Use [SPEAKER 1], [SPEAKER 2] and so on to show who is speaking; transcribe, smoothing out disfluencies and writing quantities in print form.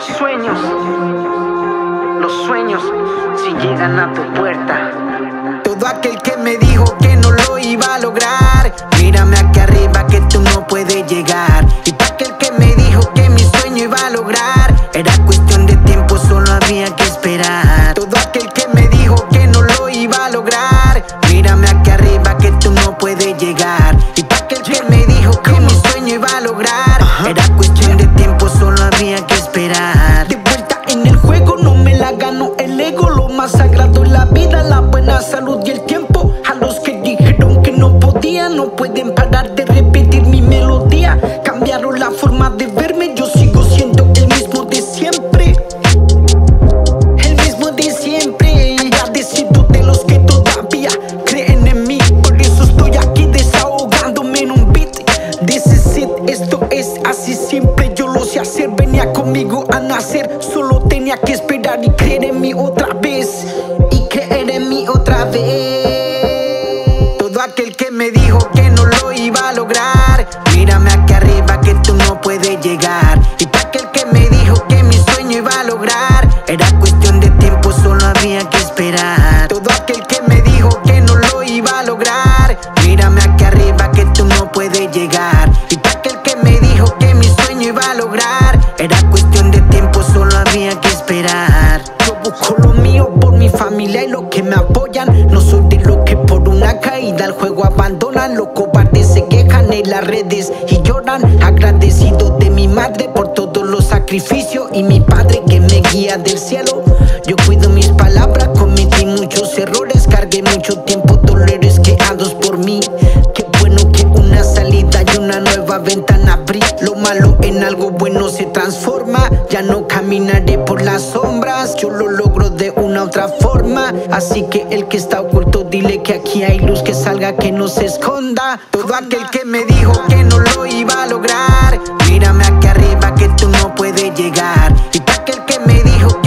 [SPEAKER 1] Los sueños, si llegan a tu puerta.
[SPEAKER 2] Todo aquel que me dijo que no lo iba a lograr, mírame aquí arriba que tú no puedes llegar. Y para aquel que me dijo que mi sueño iba a lograr, era cuestión de tiempo, solo había que esperar. Todo aquel que me dijo que no lo iba a lograr, mírame aquí arriba que tú no puedes llegar. Y para aquel que me dijo que mi sueño iba a lograr, era cuestión de tiempo, solo había que esperar. De vuelta en el juego, no me la ganó el ego. Lo más sagrado es la vida, la buena salud y el tiempo. A los que dijeron que no podía, no pueden parar de repetir mi melodía. Cambiaron la forma de verme, yo sigo siendo el mismo de siempre. El mismo de siempre. Agradecido de los que todavía creen en mí. Por eso estoy aquí desahogándome en un beat. This is it, esto es así simple. Yo lo sé hacer, venía conmigo a nacer. Solo tenía que esperar y creer en mí otra vez. Y creer en mí otra vez. Todo aquel que me dijo que no lo iba a lograr, mírame aquí arriba que tú no puedes llegar. Y para aquel que me dijo que mi sueño iba a lograr, era cuestión de tiempo, solo había que esperar. Todo aquel que me dijo que no lo iba a lograr, mírame aquí arriba que tú no puedes llegar. Y para aquel que me dijo que mi sueño iba a lograr, era cuestión de tiempo, solo había que esperar. Yo busco lo mío por mi familia y los que me apoyan. No soy de los que por una caída el juego abandonan. Los cobardes se quejan en las redes y lloran. Agradecido de mi madre por todos los sacrificios y mi padre que me guía del cielo. Yo cuido mis palabras, cometí muchos errores, cargué mucho tiempo dolores creados por mí. Qué bueno que una salida y una nueva ventana abrí. Lo malo en algo bueno se transforma. Ya no caminaré por las sombras, yo lo logro de una otra forma. Así que el que está oculto, dile que aquí hay luz, que salga, que no se esconda. Todo aquel que me dijo que no lo iba a lograr, mírame aquí arriba que tú no puedes llegar. Y para aquel que me dijo que